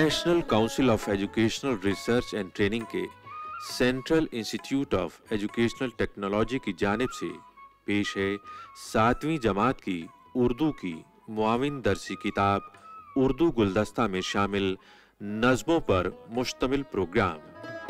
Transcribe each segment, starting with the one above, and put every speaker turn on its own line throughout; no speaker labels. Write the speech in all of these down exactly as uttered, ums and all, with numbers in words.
National council of educational research and training के central institute of educational technology की जानिब से पेश है सातवीं जमात की उर्दू की मुआविन दरसी किताब उर्दू गुलदस्ता में शामिल नज़्मों पर मुश्तमिल प्रोग्राम।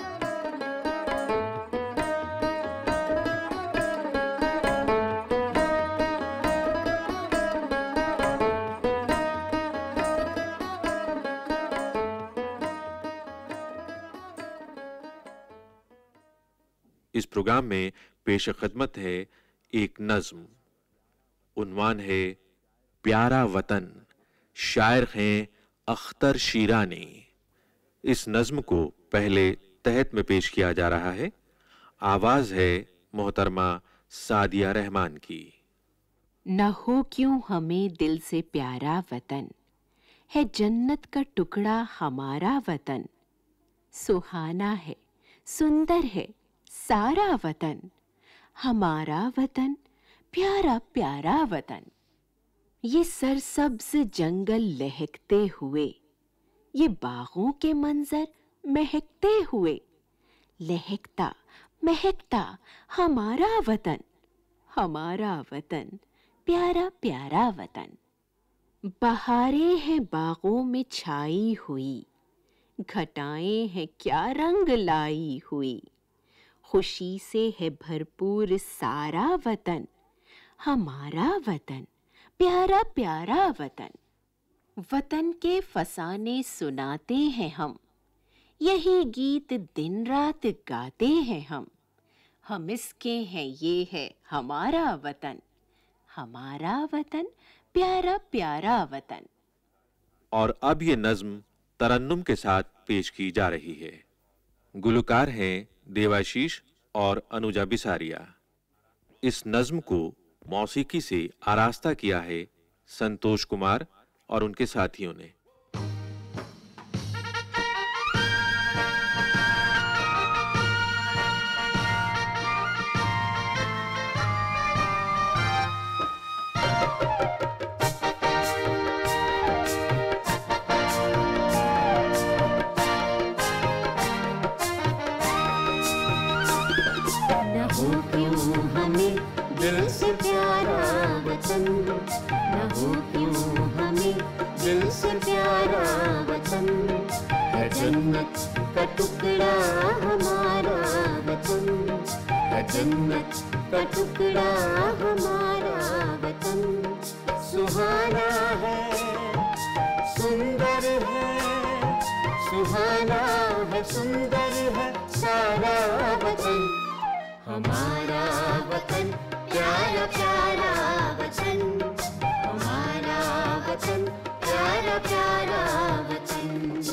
इस प्रोग्राम में पेश खिदमत है एक नज्म। उन्वान है प्यारा वतन, शायर हैं अख्तर शीरानी। इस नज्म को पहले तहत में पेश किया जा रहा है। आवाज है मोहतरमा सादिया रहमान की।
न हो क्यों हमें दिल से प्यारा वतन, है जन्नत का टुकड़ा हमारा वतन। सुहाना है, सुंदर है सारा वतन, हमारा वतन प्यारा प्यारा वतन। ये सरसब्ज जंगल लहकते हुए, ये बागों के मंजर महकते हुए, लहकता महकता हमारा वतन, हमारा वतन प्यारा प्यारा वतन। बहारें हैं बागों में छाई हुई, घटाएं हैं क्या रंग लाई हुई। खुशी से है भरपूर सारा वतन, हमारा वतन प्यारा प्यारा वतन। वतन के फसाने सुनाते हैं हम, यही गीत दिन रात गाते हैं हम। हम इसके हैं, ये है हमारा वतन, हमारा वतन प्यारा प्यारा वतन।
और अब ये नज्म तरन्नुम के साथ पेश की जा रही है। गुलकार हैं देवाशीष और अनुजा बिसारिया। इस नज्म को मौसीकी से आरास्ता किया है संतोष कुमार और उनके साथियों ने।
दिल से प्यारा वतन, न हो क्यों हमें दिल से प्यारा वतन। है जन्नत का टुकड़ा हमारा वतन, है जन्नत का टुकड़ा हमारा वतन। सुहाना है, सुंदर है, सुहाना है, सुंदर है सारा वतन, हमारा वतन प्यारा प्यारा वतन, हमारा वतन प्यारा प्यारा वतन।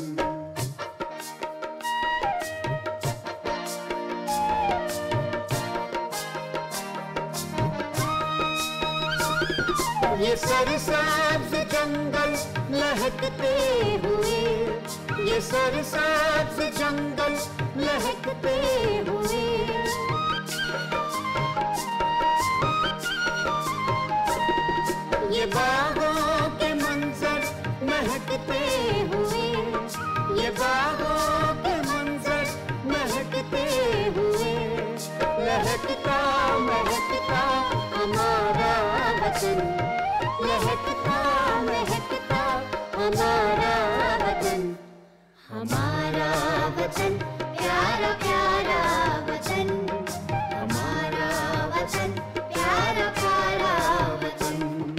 ये सरसब्ज जंगल लहकते हुए, ये सरसब्ज जंगल लहकते हुए, ये बागों के मंजर महकते हुए, ये बागों के मंजर महकते हुए, लहकता महकता हमारा वतन, लहकता महकता हमारा वतन, हमारा वतन प्यारा प्यारा वतन, हमारा वतन प्यारा प्यारा वतन।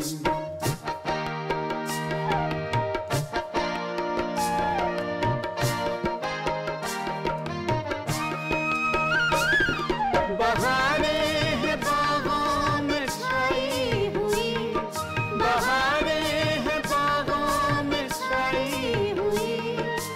बहारें हैं बागों में छाई हुई, बहारें हैं बागों में छाई हुई।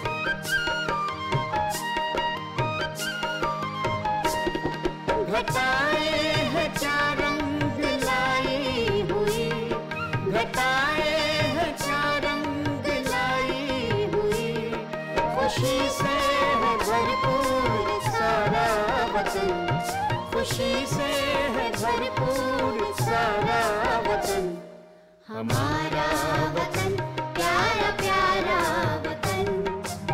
घटाएं हैं क्या रंग लाई हुई, घटाएं हैं क्या रंग लाई हुई। खुशी से है भरपूर सारा वतन, खुशी से है भरपूर सारा वतन, हमारा वतन प्यारा प्यारा वतन,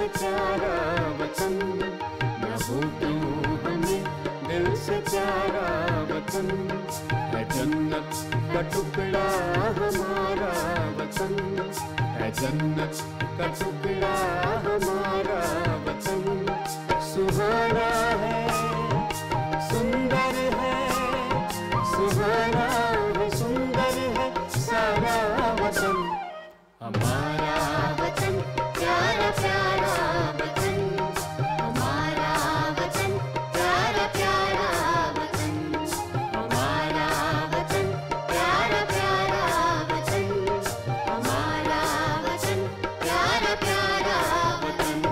से प्यारा वतन, न हो क्यों हमें दिल से प्यारा वतन, है जन्नत का टुकड़ा हमारा वतन, है जन्नत का टुकड़ा हमारा वतन। सुहाना है, सुंदर है, सुहाना है, सुंदर है सारा वतन, हमारा वतन प्यारा प्यारा वतन, हमारा वतन प्यारा प्यारा वतन, हमारा वतन प्यारा प्यारा वतन, हमारा वतन प्यारा प्यारा वतन।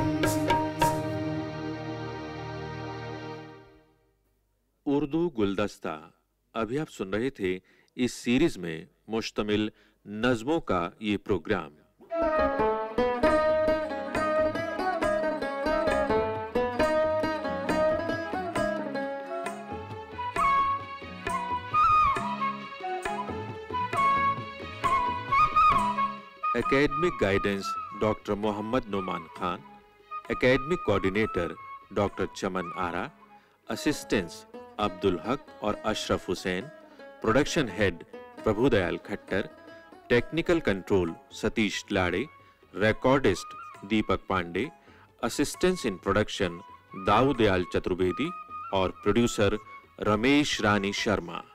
उर्दू गुलदस्ता अभी आप सुन रहे थे इस सीरीज में मुश्तमिल नज़्मों का ये program. Academic guidance doctor Mohammad Noman Khan, academic coordinator doctor Chaman Ara, assistants Abdul Haq और Ashraf Hussain, production head Prabhudayal Khattar, technical control Satish Lade, recordist Deepak Pandey, assistants in production Daudayal Chaturvedi और प्रोड्यूसर रमेश रानी शर्मा।